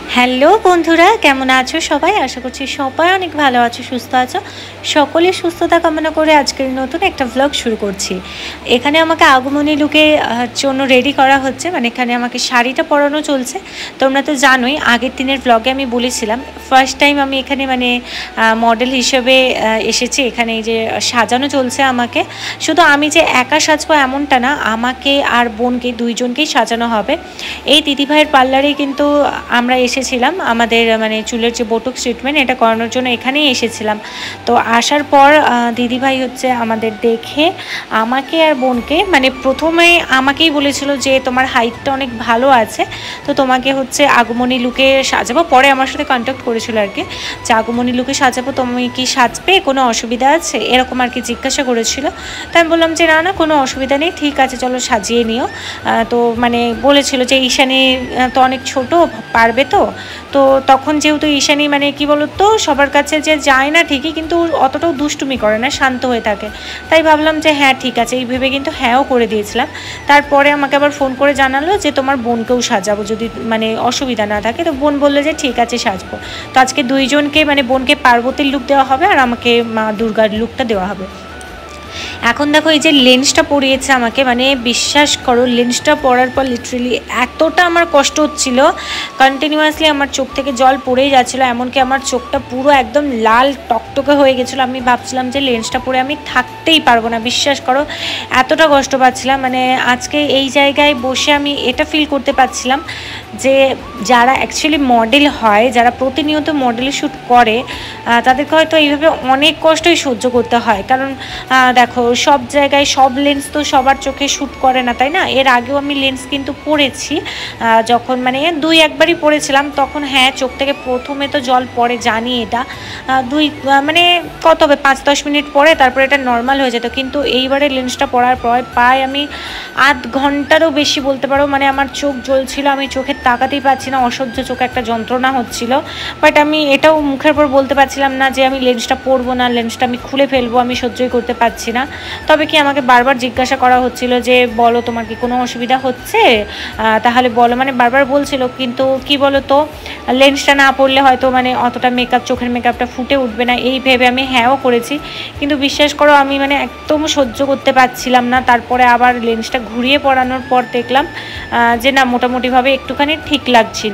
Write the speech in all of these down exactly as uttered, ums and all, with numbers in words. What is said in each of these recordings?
Hello বন্ধুরা, কেমন আছো সবাই? আশা করছি সবাই অনেক ভালো আছো, সুস্থ আছো। সকলের সুস্থতা কামনা করে আজকের নতুন একটা ভ্লগ শুরু করছি। এখানে আমাকে আগমনী লুকে জন্য রেডি করা হচ্ছে, মানে এখানে আমাকে শাড়িটা পরানো চলছে। তোমরা তো জানোই, আগের দিনের ভ্লগে আমি বলেছিলাম ফার্স্ট টাইম আমি এখানে মানে মডেল হিসেবে এসেছি। এখানে এই যে সাজানো চলছে আমাকে, শুধু আমি যে একা সাজবো এমনটা না, আমাকে আর বোনকে দুইজনকেই সাজানো হবে। এই দিদিভাইয়ের পার্লারে কিন্তু আমরা এসেছিলাম আমাদের মানে চুলের যে বোটক্স ট্রিটমেন্ট এটা করানোর জন্য এখানেই এসেছিলাম। তো আসার পর দিদিভাই হচ্ছে আমাদের দেখে আমাকে আর বোনকে মানে প্রথমে আমাকেই বলেছিল যে তোমার হাইটটা অনেক ভালো আছে, তো তোমাকে হচ্ছে আগমনী লুকে সাজাবো। পরে আমার সাথে কন্ট্যাক্ট করেছিল আর কি, যে আগমনী লুকে সাজাবো, তুমি কি সাজবে, কোনো অসুবিধা আছে, এরকম আর কি জিজ্ঞাসা করেছিল। তো আমি বললাম যে না না কোনো অসুবিধা নেই, ঠিক আছে চলো সাজিয়ে নিও। তো মানে বলেছিল যে ঈশানী তো অনেক ছোট, পারবে তো। তো তখন যেহেতু ঈশানী মানে কি বলতো সবার কাছে যে যায় না ঠিকই, কিন্তু অতটাও দুষ্টুমি করে না, শান্ত হয়ে থাকে। তাই ভাবলাম যে হ্যাঁ ঠিক আছে, এই ভেবে কিন্তু হ্যাঁও করে দিয়েছিলাম। তারপরে আমাকে আবার ফোন করে জানালো যে তোমার বোনকেও সাজাবো যদি মানে অসুবিধা না থাকে। তো বোন বললো যে ঠিক আছে সাজবো। তো আজকে দুইজনকে মানে বোনকে পার্বতীর লুক দেওয়া হবে আর আমাকে মা দুর্গার লুকটা দেওয়া হবে। এখন দেখো এই যে লেন্সটা পরিয়েছে আমাকে, মানে বিশ্বাস করো লেন্সটা পরার পর লিটারেলি এতটা আমার কষ্ট হচ্ছিল, কন্টিনিউয়াসলি আমার চোখ থেকে জল পড়েই যাচ্ছিলো, এমনকি আমার চোখটা পুরো একদম লাল টকটকে হয়ে গেছিলো। আমি ভাবছিলাম যে লেন্সটা পরে আমি থাকতেই পারবো না, বিশ্বাস করো এতটা কষ্ট পাচ্ছিলাম। মানে আজকে এই জায়গায় বসে আমি এটা ফিল করতে পারছিলাম যে যারা অ্যাকচুয়ালি মডেল হয়, যারা প্রতিনিয়ত মডেলে শ্যুট করে, তাদেরকে হয়তো এইভাবে অনেক কষ্টই সহ্য করতে হয়। কারণ দেখো সব জায়গায় সব লেন্স তো সবার চোখে শ্যুট করে না, তাই না? এর আগেও আমি লেন্স কিন্তু পরেছি, যখন মানে দুই একবারই পরেছিলাম, তখন হ্যাঁ চোখ থেকে প্রথমে তো জল পড়ে জানি, এটা দুই মানে কত হবে পাঁচ দশ মিনিট পরে তারপরে এটা নর্মাল হয়ে যেত। কিন্তু এইবারে লেন্সটা পরার পর প্রায় আমি আধ ঘন্টারও বেশি বলতে পারো মানে আমার চোখ জ্বলছিল, আমি চোখে তাকাতেই পারছি না, অসহ্য চোখে একটা যন্ত্রণা হচ্ছিল। বাট আমি এটাও মুখের পর বলতে পারছিলাম না যে আমি লেন্সটা পরবো না, লেন্সটা আমি খুলে ফেলবো, আমি সহ্যই করতে পারছি না। তবে কি আমাকে বারবার জিজ্ঞাসা করা হচ্ছিল যে বলো তোমার কি কোনো অসুবিধা হচ্ছে, তাহলে বলো, মানে বারবার বলছিল। কিন্তু কি বলো তো, লেন্সটা না পরলে হয়তো মানে অতটা মেকআপ, চোখের মেকআপটা ফুটে উঠবে না, এই ভেবে আমি হ্যাঁও করেছি। কিন্তু বিশ্বাস করো আমি মানে একদম সহ্য করতে পারছিলাম না। তারপরে আবার লেন্সটা ঘুরিয়ে পরানোর পর দেখলাম যে না মোটামুটিভাবে একটুখানি ঠিক লাগছিল,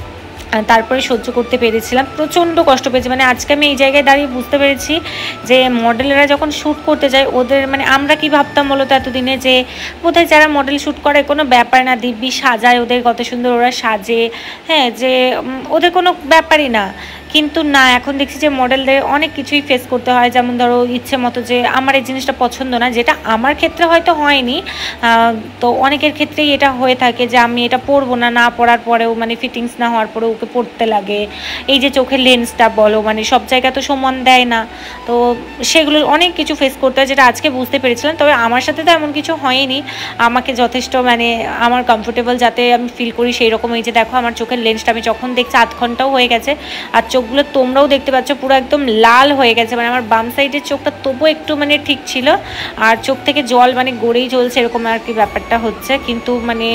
তারপরে সহ্য করতে পেরেছিলাম। প্রচণ্ড কষ্ট পেয়েছি, মানে আজকে আমি এই জায়গায় দাঁড়িয়ে বুঝতে পেরেছি যে মডেলেরা যখন শ্যুট করতে যায় ওদের মানে আমরা কি ভাবতাম বলো তো এতদিনে, যে বোধহয় যারা মডেল শ্যুট করে কোনো ব্যাপার না, দিব্যি সাজায়, ওদের কত সুন্দর ওরা সাজে, হ্যাঁ যে ওদের কোনো ব্যাপারই না। কিন্তু না, এখন দেখছি যে মডেলদের অনেক কিছুই ফেস করতে হয়। যেমন ধরো ইচ্ছে মতো যে আমার এই জিনিসটা পছন্দ না, যেটা আমার ক্ষেত্রে হয়তো হয়নি, তো অনেকের ক্ষেত্রেই এটা হয়ে থাকে যে আমি এটা পরবো না, না পরার পরেও মানে ফিটিংস না হওয়ার পরেও ওকে পরতে লাগে। এই যে চোখের লেন্সটা বলো, মানে সব জায়গায় তো সমান দেয় না, তো সেগুলো অনেক কিছু ফেস করতে হয়, যেটা আজকে বুঝতে পেরেছিলাম। তবে আমার সাথে তো এমন কিছু হয়নি, আমাকে যথেষ্ট মানে আমার কমফোর্টেবল যাতে আমি ফিল করি সেই রকম। এই যে দেখো আমার চোখের লেন্সটা আমি যখন দেখছি আধ ঘন্টাও হয়ে গেছে, আর চোখগুলো তোমরাও দেখতে পাচ্ছ পুরো একদম লাল হয়ে গেছে। মানে আমার বাম সাইডের চোখটা তবুও একটু মানে ঠিক ছিল, আর চোখ থেকে জল মানে গড়েই চলছে এরকম আর কি ব্যাপারটা হচ্ছে। কিন্তু মানে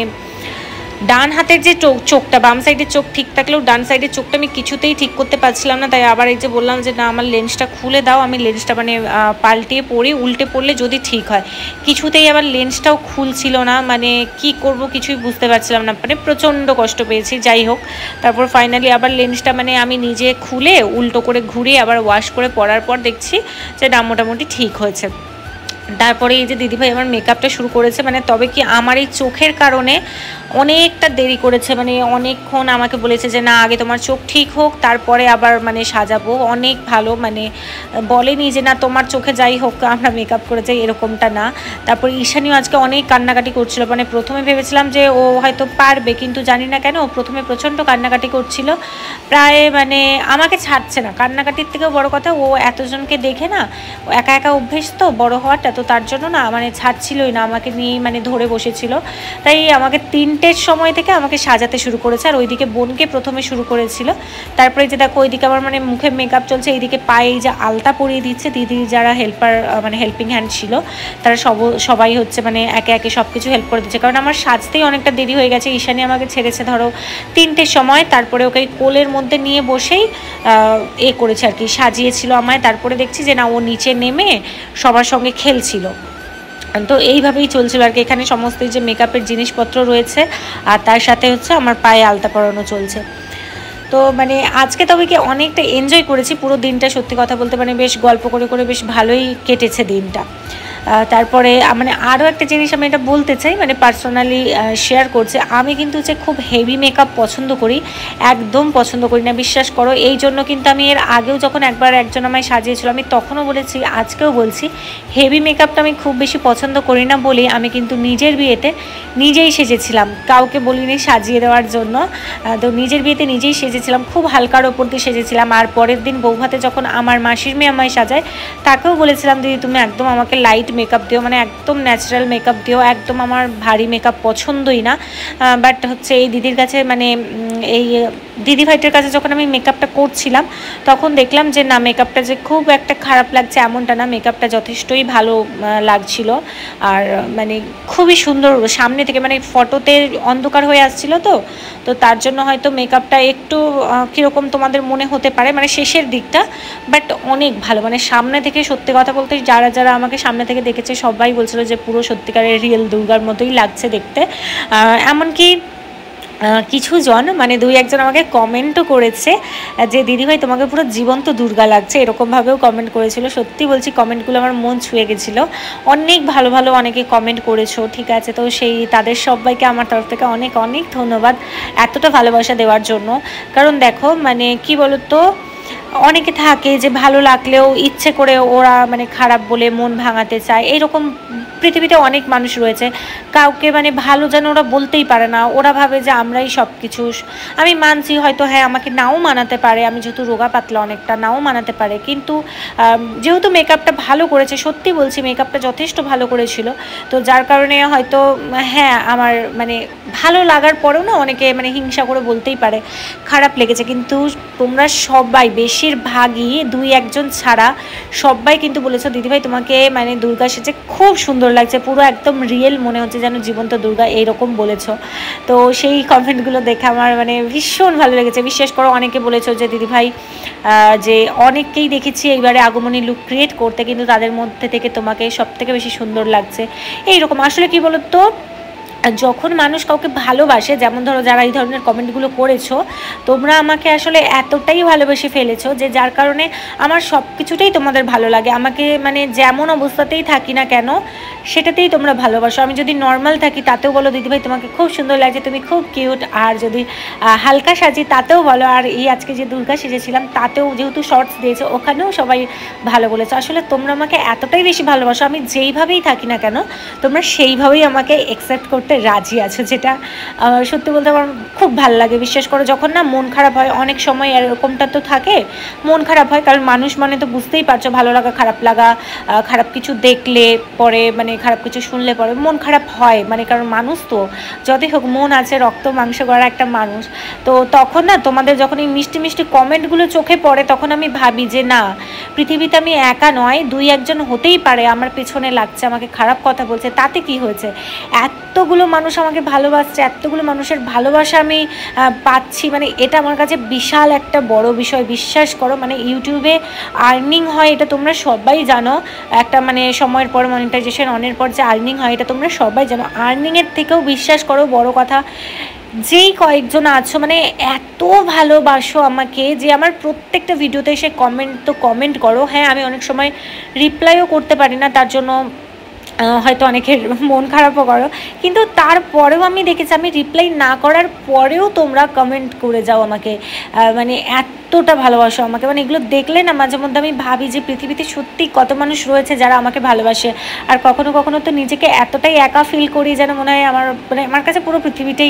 ডান হাতের যে চোখ চোখটা বাম সাইডের চোখ ঠিক থাকলেও ডান সাইডের চোখটা আমি কিছুতেই ঠিক করতে পারছিলাম না। তাই আবার এই যে বললাম যে না আমার লেন্সটা খুলে দাও, আমি লেন্সটা মানে পাল্টিয়ে পরি, উল্টে পড়লে যদি ঠিক হয়। কিছুতেই আবার লেন্সটাও খুলছিল না, মানে কি করব কিছুই বুঝতে পারছিলাম না, মানে প্রচণ্ড কষ্ট পেয়েছি। যাই হোক, তারপর ফাইনালি আবার লেন্সটা মানে আমি নিজে খুলে উল্টো করে ঘুরিয়ে আবার ওয়াশ করে পরার পর দেখছি যে না মোটামুটি ঠিক হয়েছে। তারপরে এই যে দিদিভাই আমার মেকআপটা শুরু করেছে, মানে তবে কি আমার এই চোখের কারণে অনেকটা দেরি করেছে, মানে অনেকক্ষণ আমাকে বলেছে যে না আগে তোমার চোখ ঠিক হোক তারপরে আবার মানে সাজাবো। অনেক ভালো, মানে বলেনি যে না তোমার চোখে যাই হোক আমরা মেকআপ করে যাই, এরকমটা না। তারপর ঈশানীও আজকে অনেক কান্নাকাটি করছিল, মানে প্রথমে ভেবেছিলাম যে ও হয়তো পারবে, কিন্তু জানি না কেন ও প্রথমে প্রচণ্ড কান্নাকাটি করছিল, প্রায় মানে আমাকে ছাড়ছে না। কান্নাকাটির থেকেও বড় কথা ও এতজনকে দেখে না একা একা অভ্যেস তো বড় হওয়াটা, তো তার জন্য না মানে ছাড়ছিলই না, আমাকে নিয়েই মানে ধরে বসেছিল। তাই আমাকে তিনটের সময় সময় থেকে আমাকে সাজাতে শুরু করেছে। আর ওইদিকে বোনকে প্রথমে শুরু করেছিল, তারপরে যে দেখো ওইদিকে আমার মানে মুখে মেকআপ চলছে, এইদিকে পায়ে যে আলতা পরিয়ে দিচ্ছে দিদি, যারা হেল্পার মানে হেল্পিং হ্যান্ড ছিল তারা সব সবাই হচ্ছে মানে একে একে সব কিছু হেল্প করে দিচ্ছে, কারণ আমার সাজতেই অনেকটা দেরি হয়ে গেছে। ঈশানী আমাকে ছেড়েছে ধরো তিনটের সময়, তারপরে ওকে কোলের মধ্যে নিয়ে বসেই এ করেছে আর কি, সাজিয়েছিল আমায়। তারপরে দেখছি যে না, ও নিচে নেমে সবার সঙ্গে খেলছিল। তো এইভাবেই চলছিল আর কি। এখানে সমস্ত যে মেকআপের জিনিসপত্র রয়েছে আর তার সাথে হচ্ছে আমার পায়ে আলতা পরানো চলছে। তো মানে আজকে তবে কি অনেকটা এনজয় করেছি পুরো দিনটা, সত্যি কথা বলতে মানে বেশ গল্প করে করে বেশ ভালোই কেটেছে দিনটা। তারপরে মানে আরও একটা জিনিস আমি এটা বলতে চাই, মানে পার্সোনালি শেয়ার করছি, আমি কিন্তু হচ্ছে খুব হেভি মেকআপ পছন্দ করি, একদম পছন্দ করি না, বিশ্বাস করো। এই জন্য কিন্তু আমি এর আগেও যখন একবার একজন আমায় সাজিয়েছিল, আমি তখনও বলেছি, আজকেও বলছি, হেভি মেকআপটা আমি খুব বেশি পছন্দ করি না বলেই আমি কিন্তু নিজের বিয়েতে নিজেই সেজেছিলাম, কাউকে বলিনি সাজিয়ে দেওয়ার জন্য। তো নিজের বিয়েতে নিজেই সেজেছিলাম, খুব হালকার ওপর দিয়ে সেজেছিলাম। আর পরের দিন বৌভাতে যখন আমার মাসির মেয়ে আমায় সাজায়, তাকেও বলেছিলাম দিদি তুমি একদম আমাকে লাইট মেকআপ দিও, মানে একদম ন্যাচারাল মেকআপ দিও, একদম আমার ভারী মেকআপ পছন্দই না। বাট হচ্ছে এই দিদির কাছে মানে এই দিদি ভাইটার কাছে যখন আমি মেকআপটা করছিলাম তখন দেখলাম যে না, মেকআপটা যে খুব একটা খারাপ লাগছে এমনটা না, মেকআপটা যথেষ্টই ভালো লাগছিল। আর মানে খুবই সুন্দর সামনে থেকে, মানে ফটোতে অন্ধকার হয়ে আসছিল তো তো তার জন্য হয়তো মেকআপটা একটু কীরকম তোমাদের মনে হতে পারে মানে শেষের দিকটা, বাট অনেক ভালো। মানে সামনে থেকে সত্যি কথা বলতে যারা যারা আমাকে সামনে থেকে দেখেছে সবাই বলছিল যে পুরো সত্যিকারের রিয়েল দুর্গার মতোই লাগছে দেখতে। এমনকি কিছু জন মানে দুই একজন আমাকে কমেন্টও করেছে যে দিদিভাই তোমাকে পুরো জীবন্ত দুর্গা লাগছে, এরকমভাবেও কমেন্ট করেছিল। সত্যি বলছি কমেন্টগুলো আমার মন ছুঁয়ে গেছিলো, অনেক ভালো ভালো অনেকে কমেন্ট করেছো, ঠিক আছে। তো সেই তাদের সবাইকে আমার তরফ থেকে অনেক অনেক ধন্যবাদ এতটা ভালোবাসা দেওয়ার জন্য। কারণ দেখো মানে কি বলতো, অনেকে থাকে যে ভালো লাগলেও ইচ্ছে করে ওরা মানে খারাপ বলে মন ভাঙাতে চায়, এরকম পৃথিবীতে অনেক মানুষ রয়েছে। কাউকে মানে ভালো যেন ওরা বলতেই পারে না, ওরা ভাবে যে আমরাই সব কিছু। আমি মানছি হয়তো হ্যাঁ আমাকে নাও মানাতে পারে, আমি যেহেতু রোগা পাতলা অনেকটা নাও মানাতে পারে, কিন্তু যেহেতু মেকআপটা ভালো করেছে, সত্যি বলছি মেকআপটা যথেষ্ট ভালো করেছিল, তো যার কারণে হয়তো হ্যাঁ আমার মানে ভালো লাগার পরেও না অনেকে মানে হিংসা করে বলতেই পারে খারাপ লেগেছে। কিন্তু তোমরা সবাই বেশিরভাগই দুই একজন ছাড়া সবাই কিন্তু বলেছো দিদিভাই তোমাকে মানে দুর্গা সেজে খুব সুন্দর লাগছে, পুরো একদম রিয়েল মনে হচ্ছে যেন জীবন্ত দুর্গা, এইরকম বলেছো। তো সেই কমেন্টগুলো দেখে আমার মানে ভীষণ ভালো লেগেছে। বিশ্বাস করো অনেকে বলেছো যে দিদিভাই যে অনেককেই দেখেছি এইবারে আগমনী লুক ক্রিয়েট করতে, কিন্তু তাদের মধ্যে থেকে তোমাকে সব থেকে বেশি সুন্দর লাগছে, এইরকম। আসলে কি বলো তো, যখন মানুষ কাউকে ভালোবাসে, যেমন ধরো যারা এই ধরনের কমেন্টগুলো করেছো, তোমরা আমাকে আসলে এতটাই ভালোবেসে ফেলেছো যে যার কারণে আমার সব কিছুটাই তোমাদের ভালো লাগে। আমাকে মানে যেমন অবস্থাতেই থাকি না কেন সেটাতেই তোমরা ভালোবাসো। আমি যদি নর্মাল থাকি তাতেও বলো দিদিভাই তোমাকে খুব সুন্দর লাগছে, তুমি খুব কিউট। আর যদি হালকা সাজি তাতেও বলো। আর এই আজকে যে দুর্গা সেজেছিলাম তাতেও যেহেতু শর্টস দিয়েছে ওখানেও সবাই ভালো বলেছে। আসলে তোমরা আমাকে এতটাই বেশি ভালোবাসো, আমি যেইভাবেই থাকি না কেন তোমরা সেইভাবেই আমাকে অ্যাকসেপ্ট করতে রাজি আছো, যেটা সত্যি বলতে আমার খুব ভালো লাগে। বিশ্বাস করো যখন না মন খারাপ হয়, অনেক সময় এরকমটা তো থাকে, মন খারাপ হয়, কারণ মানুষ মানে তো বুঝতেই পারছো ভালো লাগা খারাপ লাগা, খারাপ কিছু দেখলে পরে মানে খারাপ কিছু শুনলে পরে মন খারাপ হয়, মানে কারণ মানুষ তো যতই হোক মন আছে, রক্ত মাংস গড়া একটা মানুষ। তো তখন না তোমাদের যখন এই মিষ্টি মিষ্টি কমেন্টগুলো চোখে পড়ে তখন আমি ভাবি যে না, পৃথিবীতে আমি একা নয়, দুই একজন হতেই পারে আমার পেছনে লাগছে, আমাকে খারাপ কথা বলছে, তাতে কি হয়েছে, এতগুলো মানুষ আমাকে ভালোবাসছে, এতগুলো মানুষের ভালোবাসা আমি পাচ্ছি, মানে এটা আমার কাছে বিশাল একটা বড় বিষয়। বিশ্বাস করো মানে ইউটিউবে আর্নিং হয় এটা তোমরা সবাই জানো, একটা মানে সময়ের পর মনিটাইজেশন অনের পর যে আর্নিং হয় এটা তোমরা সবাই জানো। আর্নিংয়ের থেকেও বিশ্বাস করো বড় কথা যেই কয়েকজন আছো মানে এত ভালোবাসো আমাকে যে আমার প্রত্যেকটা ভিডিওতে এসে কমেন্ট তো কমেন্ট করো। হ্যাঁ আমি অনেক সময় রিপ্লাইও করতে পারি না, তার জন্য হয়তো অনেকের মন খারাপও করো, কিন্তু তারপরেও আমি দেখেছি আমি রিপ্লাই না করার পরেও তোমরা কমেন্ট করে যাও আমাকে, মানে এতটা ভালোবাসো আমাকে। মানে এগুলো দেখলে না মাঝে মধ্যে আমি ভাবি যে পৃথিবীতে সত্যি কত মানুষ রয়েছে যারা আমাকে ভালোবাসে। আর কখনো কখনো তো নিজেকে এতটাই একা ফিল করি যেন মনে হয় আমার মানে আমার কাছে পুরো পৃথিবীটাই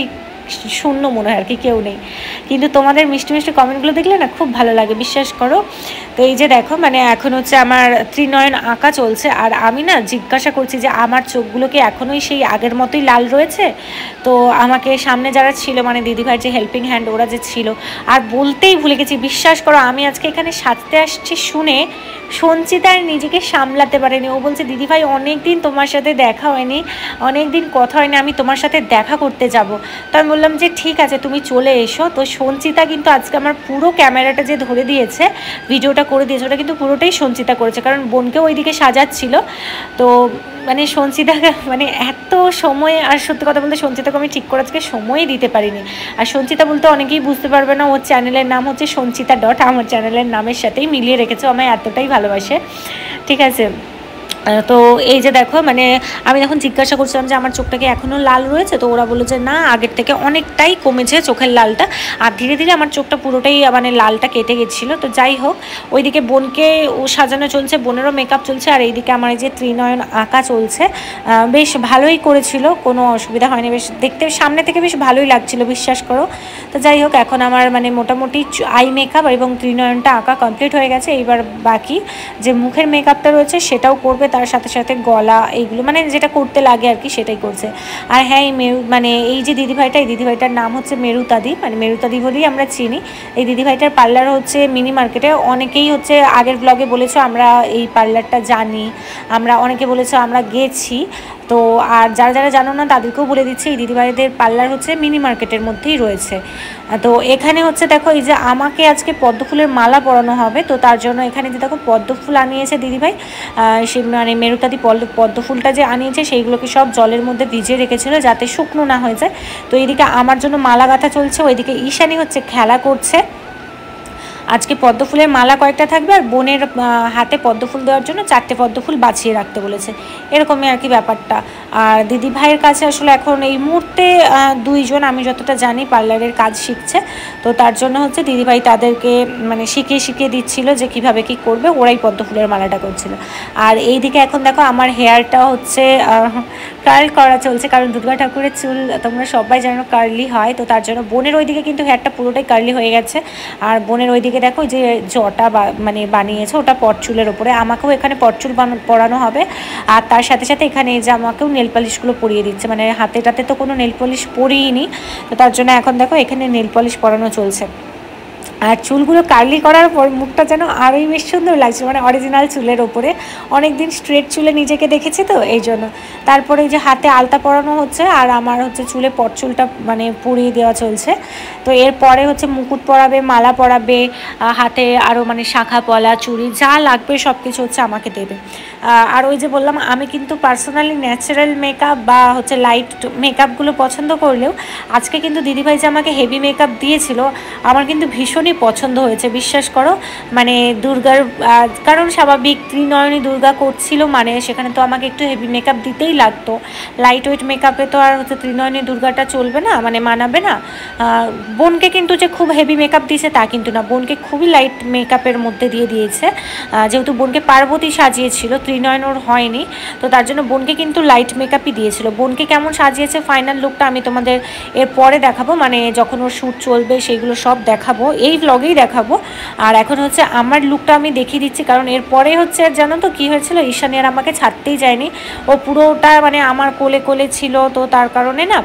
শূন্য মনে হয় আর কি, কেউ নেই। কিন্তু তোমাদের মিষ্টি মিষ্টি কমেন্টগুলো দেখলে না খুব ভালো লাগে, বিশ্বাস করো। তো এই যে দেখো মানে এখন হচ্ছে আমার ত্রিনয়ন আঁকা চলছে, আর আমি না জিজ্ঞাসা করছি যে আমার চোখগুলো কি এখনোই সেই আগের মতোই লাল রয়েছে। তো আমাকে সামনে যারা ছিল মানে দিদিভাইয়ের যে হেল্পিং হ্যান্ড ওরা যে ছিল, আর বলতেই ভুলে গেছি, বিশ্বাস করো আমি আজকে এখানে সাজতে আসছি শুনে সঞ্চিতা আর নিজেকে সামলাতে পারেনি। ও বলছে দিদিভাই অনেক দিন তোমার সাথে দেখা হয়নি, অনেক দিন কথা হয়নি, আমি তোমার সাথে দেখা করতে যাব। তো আমি বললাম যে ঠিক আছে তুমি চলে এসো। তো সঞ্চিতা কিন্তু আজকে আমার পুরো ক্যামেরাটা যে ধরে দিয়েছে, ভিডিওটা করে দিয়েছে, ওটা কিন্তু পুরোটাই সঞ্চিতা করেছে, কারণ বোনকেও ওইদিকে সাজাচ্ছিল। তো মানে সঞ্চিতাকে মানে এত সময়, আর সত্যি কথা বলতে সঞ্চিতাকে আমি ঠিক করে আজকে সময়ই দিতে পারিনি। আর সঞ্চিতা বলতে অনেকেই বুঝতে পারবে না, ওর চ্যানেলের নাম হচ্ছে সঞ্চিতা ডট, আমার চ্যানেলের নামের সাথেই মিলিয়ে রেখেছে, আমায় এতটাই ভালোবাসে, ঠিক আছে। তো এই যে দেখো মানে আমি যখন জিজ্ঞাসা করছিলাম যে আমার চোখটাকে এখনও লাল রয়েছে, তো ওরা বললো যে না আগের থেকে অনেকটাই কমেছে চোখের লালটা, আর ধীরে ধীরে আমার চোখটা পুরোটাই মানে লালটা কেটে গেছিলো। তো যাই হোক, ওইদিকে বোনকে ও সাজানো চলছে, বোনেরও মেকআপ চলছে, আর এইদিকে আমার এই যে ত্রিনয়ন আঁকা চলছে, বেশ ভালোই করেছিল, কোনো অসুবিধা হয়নি, বেশ দেখতে সামনে থেকে বেশ ভালোই লাগছিল, বিশ্বাস করো। তো যাই হোক এখন আমার মানে মোটামুটি আই মেকআপ এবং ত্রিনয়নটা আঁকা কমপ্লিট হয়ে গেছে। এইবার বাকি যে মুখের মেকআপটা রয়েছে সেটাও করবে, তার সাথে সাথে গলা এইগুলো মানে যেটা করতে লাগে আর কি সেটাই করছে। আর হ্যাঁ এই মেরু মানে এই যে দিদিভাইটা, এই দিদিভাইটার নাম হচ্ছে মেরুতাদি, মানে মেরুতাদি বলেই আমরা চিনি। এই দিদিভাইটার পার্লার হচ্ছে মিনি মার্কেটে, অনেকেই হচ্ছে আগের ব্লগে বলেছো আমরা এই পার্লারটা জানি, আমরা অনেকে বলেছো আমরা গেছি। তো আর যারা যারা জানো না তাদেরকেও বলে দিচ্ছি, এই দিদিভাইদের পার্লার হচ্ছে মিনি মার্কেটের মধ্যেই রয়েছে। তো এখানে হচ্ছে দেখো এই যে আমাকে আজকে পদ্ম ফুলের মালা পরানো হবে, তো তার জন্য এখানে যে দেখো পদ্ম ফুল আনিয়েছে দিদিভাই, সে মানে মেরুতাদি পদ্ম ফুলটা যে আনিয়েছে সেইগুলোকে সব জলের মধ্যে ভিজিয়ে রেখেছিল যাতে শুকনো না হয়ে যায়। তো এইদিকে আমার জন্য মালা গাঁথা চলছে, ওইদিকে ঈশানী হচ্ছে খেলা করছে। আজকে পদ্ম ফুলের মালা কয়েকটা থাকবে, আর বোনের হাতে পদ্ম ফুল দেওয়ার জন্য চারটে পদ্ম ফুল বাছিয়ে রাখতে বলেছে, এরকমই আর কি ব্যাপারটা। আর দিদি ভাইয়ের কাছে আসলে এখন এই মুহূর্তে দুইজন আমি যতটা জানি পার্লারের কাজ শিখছে, তো তার জন্য হচ্ছে দিদিভাই তাদেরকে মানে শিখিয়ে শিখিয়ে দিচ্ছিল যে কিভাবে কি করবে, ওরাই পদ্ম ফুলের মালাটা করছিল। আর এইদিকে এখন দেখো আমার হেয়ারটা হচ্ছে কার্ল করা চলছে, কারণ দুর্গা ঠাকুরের চুল তোমরা সবাই জানো কার্লি হয়, তো তার জন্য বোনের ওইদিকে কিন্তু হেয়ারটা পুরোটাই কার্লি হয়ে গেছে। আর বোনের ওইদিকে দেখো যে জটা মানে বানিয়েছে ওটা পটচুলের ওপরে, আমাকেও এখানে পটচুল পরানো হবে। আর তার সাথে সাথে এখানে যে আমাকেও নেল পলিশগুলো পরিয়ে দিচ্ছে, মানে হাতেটাতে তো কোনো নেল পলিশ পরিয়েইনি, তো তার জন্য এখন দেখো এখানে নেল পলিশ পরানো চলছে। আর চুলগুলো কার্লি করার পর মুখটা যেন আরোই বেশ সুন্দর লাগছে, মানে অরিজিনাল চুলের ওপরে, অনেক দিন স্ট্রেট চুলে নিজেকে দেখেছি তো এই জন্য। তারপরে এই যে হাতে আলতা পরানো হচ্ছে, আর আমার হচ্ছে চুলে পটচুলটা মানে পরিয়ে দেওয়া চলছে। তো এরপরে হচ্ছে মুকুট পরাবে, মালা পরাবে, হাতে আরও মানে শাখা পলা চুড়ি যা লাগবে সব কিছু হচ্ছে আমাকে দেবে। আর ওই যে বললাম আমি কিন্তু পার্সোনালি ন্যাচারাল মেকআপ বা হচ্ছে লাইট মেকআপগুলো পছন্দ করলেও আজকে কিন্তু দিদিভাই যে আমাকে হেভি মেকআপ দিয়েছিল আমার কিন্তু ভীষণই পছন্দ হয়েছে, বিশ্বাস করো। মানে দুর্গার কারণ স্বাভাবিক ত্রিনয়নী দুর্গা করছিল মানে সেখানে তো আমাকে একটু হেভি মেকআপ দিতেই লাগতো, লাইট ওয়েট মেকআপে তো আর হচ্ছে ত্রিনয়নী দুর্গাটা চলবে না, মানে মানাবে না। বোনকে কিন্তু যে খুব হেভি মেকআপ দিয়েছে তা কিন্তু না, বোনকে খুবই লাইট মেকআপের মধ্যে দিয়ে দিয়েছে, যেহেতু বোনকে পার্বতী সাজিয়েছিল, ত্রিনয়ন ওর হয়নি, তো তার জন্য বোনকে কিন্তু লাইট মেকআপই দিয়েছিল। বোনকে কেমন সাজিয়েছে ফাইনাল লুকটা আমি তোমাদের এর পরে দেখাবো, মানে যখন ওর শ্যুট চলবে সেইগুলো সব দেখাবো, এই ব্লগেই দেখাবো। আর এখন হচ্ছে আমার লুকটা আমি দেখিয়ে দিচ্ছি, কারণ এরপরে হচ্ছে জানো তো কী হয়েছিল, ঈশানী আর আমাকে ছাড়তেই যায়নি, ও পুরোটা মানে আমার কোলে কোলে ছিল, তো তার কারণে না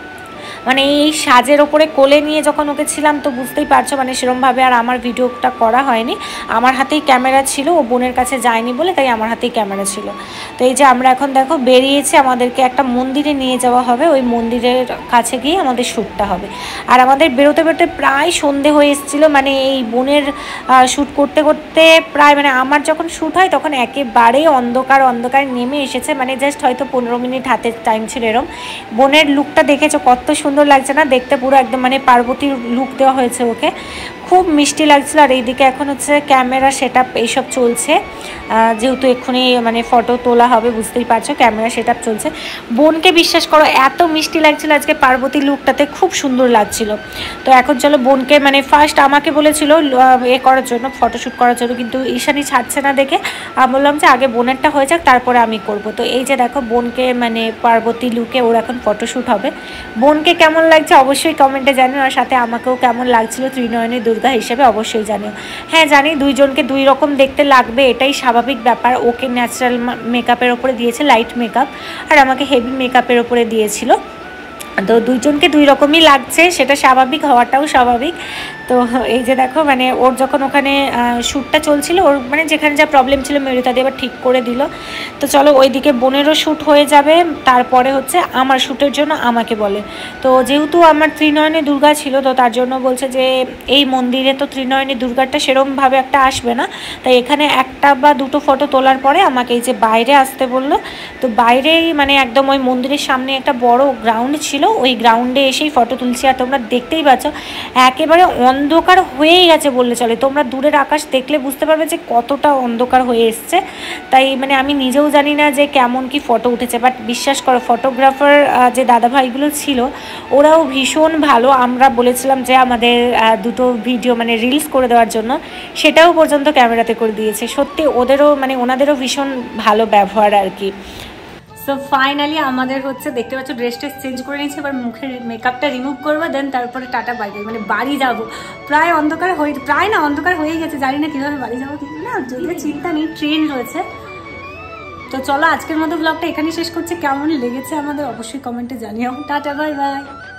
মানে এই সাজের ওপরে কোলে নিয়ে যখন ওকে ছিলাম তো বুঝতেই পারছো মানে সেরকমভাবে আর আমার ভিডিওটা করা হয়নি, আমার হাতেই ক্যামেরা ছিল, ও বোনের কাছে যায়নি বলে তাই আমার হাতেই ক্যামেরা ছিল। তো এই যে আমরা এখন দেখো বেরিয়েছি, আমাদেরকে একটা মন্দিরে নিয়ে যাওয়া হবে, ওই মন্দিরের কাছে গিয়ে আমাদের শ্যুটটা হবে। আর আমাদের বেরোতে বেরোতে প্রায় সন্ধে হয়ে এসেছিলো, মানে এই বোনের শ্যুট করতে করতে প্রায় মানে আমার যখন শ্যুট হয় তখন একেবারেই অন্ধকার অন্ধকার নেমে এসেছে, মানে জাস্ট হয়তো পনেরো মিনিট হাতের টাইম ছিল এরম। বোনের লুকটা দেখেছো কত সুন্দর লাগছে না দেখতে, পুরো একদম মানে পার্বতীর লুক দেওয়া হয়েছে ওকে, খুব মিষ্টি লাগছিল। আর এইদিকে এখন হচ্ছে ক্যামেরা সেট আপ এইসব চলছে, যেহেতু এক্ষুনি মানে ফটো তোলা হবে, বুঝতেই পারছো ক্যামেরা সেট আপ চলছে। বোনকে বিশ্বাস করো এত মিষ্টি লাগছিল আজকে, পার্বতী লুকটাতে খুব সুন্দর লাগছিল। তো এখন চলো বোনকে মানে ফার্স্ট আমাকে বলেছিল এ করার জন্য, ফটোশ্যুট করার জন্য, কিন্তু ঈশানি ছাড়ছে না দেখে আমি বললাম যে আগে বোনেরটা হয়ে যাক তারপরে আমি করব। তো এই যে দেখো বোনকে মানে পার্বতী লুকে ওর এখন ফটোশ্যুট হবে। বোনকে কেমন লাগছে অবশ্যই কমেন্টে জানিও, আর সাথে আমাকেও কেমন লাগছিল ত্রিনয়নী দুর্গা হিসেবে অবশ্যই জানিও। হ্যাঁ জানি দুইজনকে দুই রকম দেখতে লাগবে, এটাই স্বাভাবিক ব্যাপার। ওকে ন্যাচারাল মেকআপের ওপরে দিয়েছে, লাইট মেকআপ, আর আমাকে হেভি মেকআপের ওপরে দিয়েছিল। তো দুইজনকে দুই রকমই লাগছে, সেটা স্বাভাবিক, হওয়াটাও স্বাভাবিক। তো এই যে দেখো মানে ওর যখন ওখানে শ্যুটটা চলছিল, ওর মানে যেখানে যা প্রবলেম ছিল মেরুতা দিয়ে আবার ঠিক করে দিল। তো চলো ওইদিকে বোনেরও শ্যুট হয়ে যাবে, তারপরে হচ্ছে আমার শ্যুটের জন্য আমাকে বলে। তো যেহেতু আমার ত্রিনয়নী দুর্গা ছিল, তো তার জন্য বলছে যে এই মন্দিরে তো ত্রিনয়নী দুর্গাটা সেরমভাবে একটা আসবে না, তাই এখানে একটা বা দুটো ফটো তোলার পরে আমাকে এই যে বাইরে আসতে বললো। তো বাইরেই মানে একদম ওই মন্দিরের সামনে একটা বড় গ্রাউন্ড ছিল, ওই গ্রাউন্ডে এসেই ফটো তুলছি। আর তোমরা দেখতেই পাচ্ছ একেবারে অন্ধকার হয়েই গেছে বললে চলে, তোমরা দূরের আকাশ দেখলে বুঝতে পারবে যে কতটা অন্ধকার হয়ে এসছে। তাই মানে আমি নিজেও জানি না যে কেমন কি ফটো উঠেছে, বাট বিশ্বাস করো ফটোগ্রাফার যে দাদাভাইগুলো ছিল ওরাও ভীষণ ভালো। আমরা বলেছিলাম যে আমাদের দুটো ভিডিও মানে রিলস করে দেওয়ার জন্য, সেটাও পর্যন্ত ক্যামেরাতে করে দিয়েছে। সত্যি ওদেরও মানে ওনাদেরও ভীষণ ভালো ব্যবহার আর কি। সো ফাইনালি আমাদের হচ্ছে দেখতে পাচ্ছ ড্রেস ট্রেস চেঞ্জ করে নিয়েছি, এবার মুখের মেকআপটা রিমুভ করবো, দেন তারপরে টাটা বাই বাই মানে বাড়ি যাবো। প্রায় অন্ধকার হয়ে প্রায় না অন্ধকার হয়ে গেছে, জানি না কীভাবে বাড়ি যাবো, কিন্তু না যদিও চিন্তা নেই, ট্রেন রয়েছে। তো চলো আজকের মতো ব্লগটা এখানেই শেষ করছে। কেমন লেগেছে আমাদের অবশ্যই কমেন্টে জানিও। Tata bye by.